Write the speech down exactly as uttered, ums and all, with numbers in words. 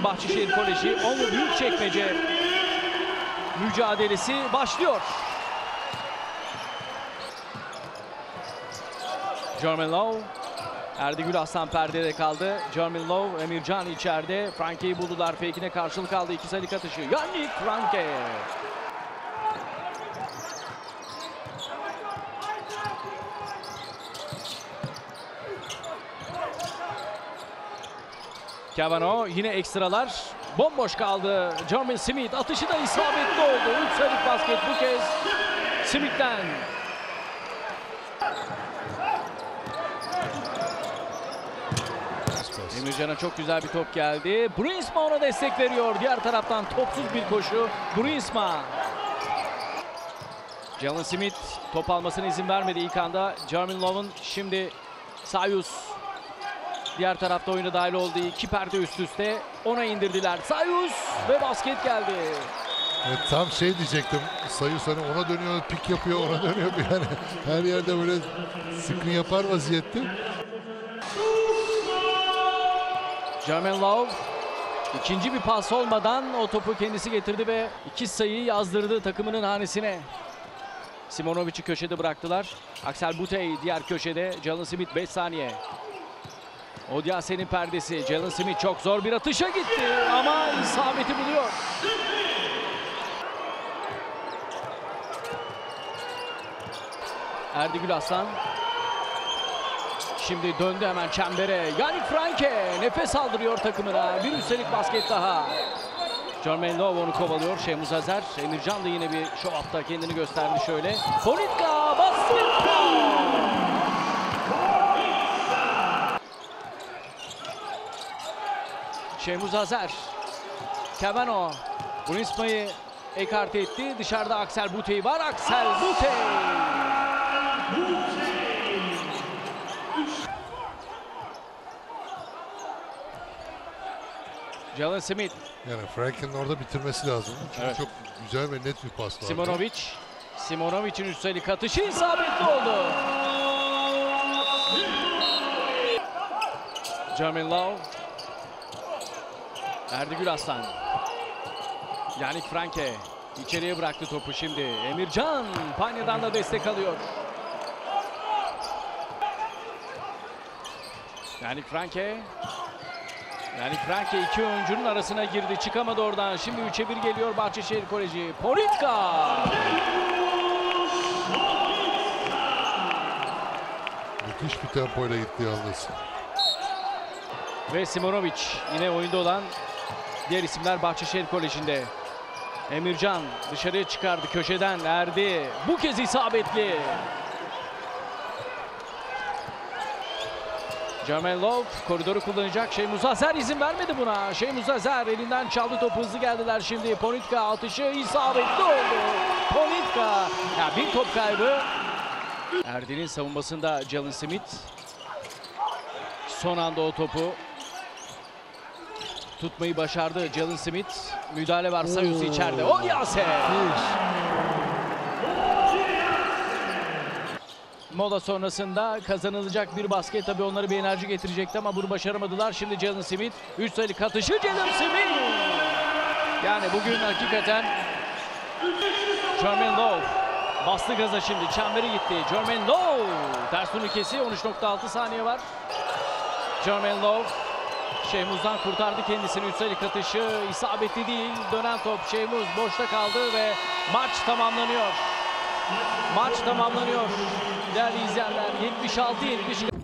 Bahçeşehir Koleji Onlu Büyükçekmece mücadelesi başlıyor. Jermaine Love, Erdigül Aslan perdede kaldı. Jermaine Love, Emircan içeride. Franke'yi buldular. Fake'ine karşılık aldı. İki sayılık atışı. Yannick Franke. Cavano yine ekstralar. Bomboş kaldı. Jermaine Smith atışı da isabetli oldu. Üç sayılık basket bu kez Smith'ten. Emircan'a çok güzel bir top geldi. Bruinsma ona destek veriyor. Diğer taraftan topsuz bir koşu. Bruinsma. Jalen Smith top almasına izin vermedi ilk anda. Jermaine Love'un şimdi Sayus. Diğer tarafta oyuna dahil olduğu iki perde üst üste. Ona indirdiler. Sayus ve basket geldi. Evet, tam şey diyecektim. Sayus hani ona dönüyor, pik yapıyor, ona dönüyor. Yani her yerde böyle screen yapar vaziyette. Jermaine Love ikinci bir pas olmadan o topu kendisi getirdi ve iki sayıyı yazdırdı takımının hanesine. Simonovic'i köşede bıraktılar. Axel Butey diğer köşede. Jalen Smith beş saniye. Odiase'nin perdesi. Jalen Smith çok zor bir atışa gitti ama isabeti buluyor. Erdigül Aslan. Şimdi döndü hemen çembere. Yannick Franke nefes aldırıyor takımına. Bir üstelik basket daha. Jermaine Love onu kovalıyor. Şemuz Azer. Emircan da yine bir show up'ta kendini gösterdi şöyle. Ponitka basket. Şemuz Azer. Cavano. Bruinsma'yı ekarte etti. Dışarıda Axel Butey var. Axel Butey. Jalen Smith. Yani Frank'in orada bitirmesi lazım. Çünkü evet. Çok güzel ve net bir pas vardı. Simonovic. Simonovic'in üst sayılık atışı isabetli oldu. Jermaine Love. Erdigül Aslan. Yannick Franke. İçeriye bıraktı topu şimdi. Emircan Panya'dan da destek alıyor. Yannick Franke. Yannick Franke iki oyuncunun arasına girdi. Çıkamadı oradan. Şimdi üçe bir geliyor Bahçeşehir Koleji. Ponitka. Müthiş bir tempoyla gitti yalnız. Ve Simonovic yine oyunda olan diğer isimler Bahçeşehir Koleji'nde. Emircan dışarıya çıkardı köşeden. Erdi. Bu kez isabetli. Jermaine Love koridoru kullanacak. Şemuz Azer izin vermedi buna. Şemuz Azer elinden çaldı topu. Hızlı geldiler şimdi. Ponitka atışı isabetli oldu. Ponitka. Ya bir top kaybı. Erdi'nin savunmasında Jalen Smith. Son anda o topu tutmayı başardı Jalen Smith. Müdahale var Sayus içeride. Odiase. Mola sonrasında kazanılacak bir basket tabii onları bir enerji getirecekti ama bunu başaramadılar. Şimdi Jalen Smith. üç sayılık atışı Jalen Smith. Yani bugün hakikaten Jermaine Love bastı gaza şimdi. Çemberi gitti. Jermaine Love. Ters turnikesi. on üç nokta altı saniye var. Jermaine Love. Şehmuz'dan kurtardı kendisini. üç sayılık atışı isabetli değil. Dönen top Şehmuz boşta kaldı ve maç tamamlanıyor. Maç tamamlanıyor. Değerli izleyenler, yetmiş altı yetmiş.